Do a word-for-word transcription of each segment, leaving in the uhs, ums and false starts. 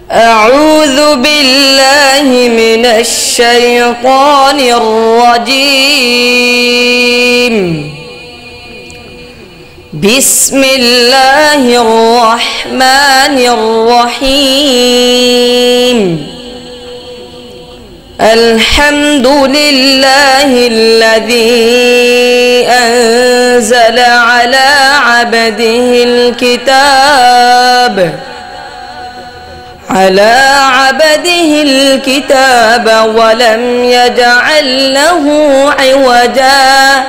أعوذ بالله من الشيطان الرجيم. بسم الله الرحمن الرحيم. الحمد لله الذي أنزل على عبده الكتاب على عبده الكتاب ولم يجعل له عوجا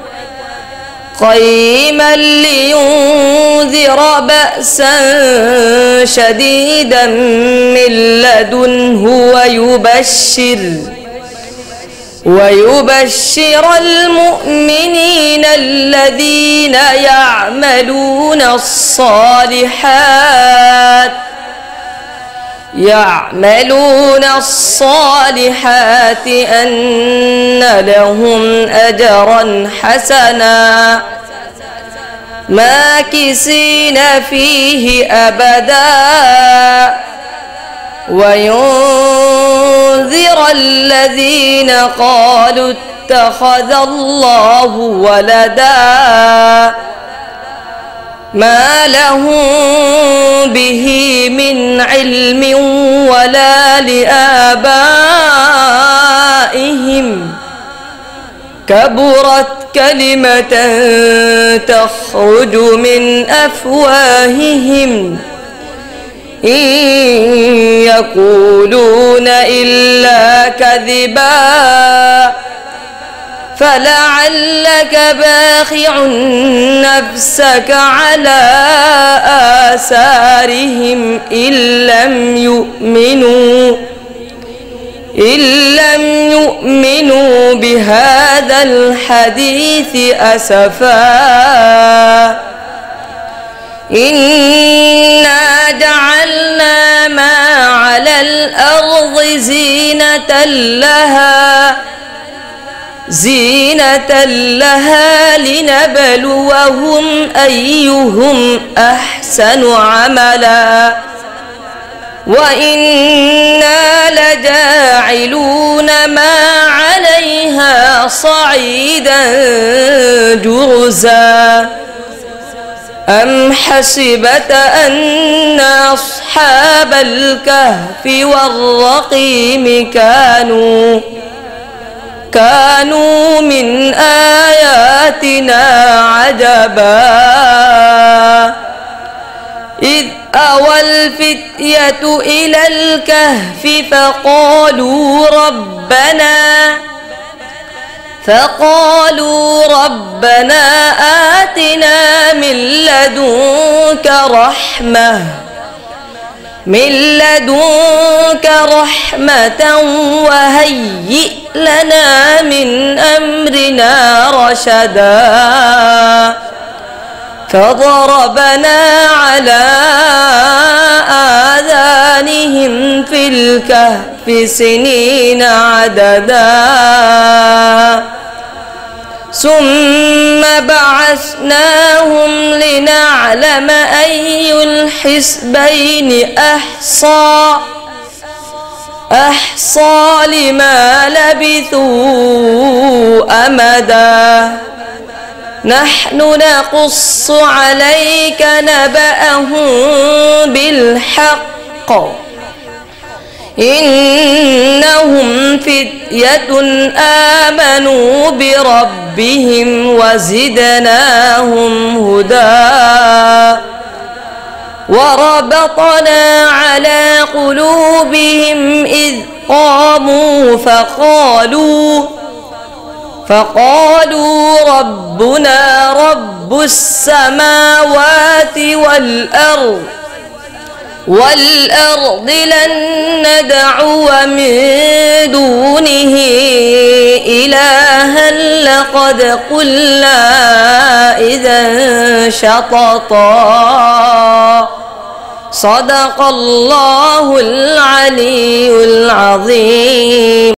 قيما لينذر بأسا شديدا من لدنه ويبشر ويبشر المؤمنين الذين يعملون الصالحات يعملون الصالحات أن لهم أجرا حسنا ماكثين فيه أبدا وينذر الذين قالوا اتخذ الله ولدا ما لهم به من علم ولا لآبائهم كبرت كلمة تخرج من أفواههم إن يقولون إلا كذبا فلعلك باخع نفسك على آثارهم إن لم يؤمنوا إن لم يؤمنوا بهذا الحديث أسفا إنا جعلنا ما على الأرض زينة لها زينة لها لنبلوهم أيهم أحسن عملا وإنا لجاعلون ما عليها صعيدا جرزا أم حسبت أن أصحاب الكهف والرقيم كانوا كانوا من آياتنا عجبا إذ أوى الفتية إلى الكهف فقالوا ربنا فقالوا ربنا آتنا من لدنك رحمة من لدنك رحمة وهيئ لنا من أمرنا رشدا فضربنا على آذانهم في الكهف سنين عددا ثم بعثناهم لنعلم أي الحزبين أحصى أحصى لما لبثوا أمدا نحن نقص عليك نبأهم بالحق إنهم فتية آمنوا بربهم وزدناهم هدى وربطنا على قلوبهم إذ قاموا فقالوا فقالوا ربنا رب السماوات والأرض والأرض لن ندعو من دونه إلها لقد قلنا إذا شططا صدق الله العلي العظيم.